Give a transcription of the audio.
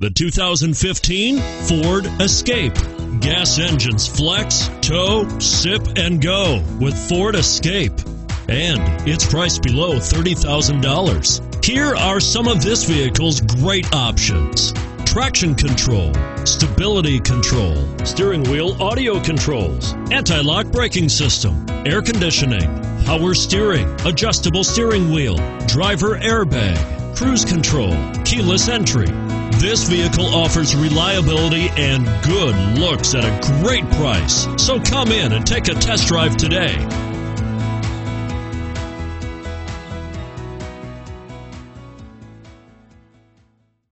The 2015 Ford Escape. Gas engines flex, tow, sip, and go with Ford Escape. And it's priced below $30,000. Here are some of this vehicle's great options: traction control, stability control, steering wheel audio controls, anti-lock braking system, air conditioning, power steering, adjustable steering wheel, driver airbag, cruise control, keyless entry. This vehicle offers reliability and good looks at a great price. So come in and take a test drive today.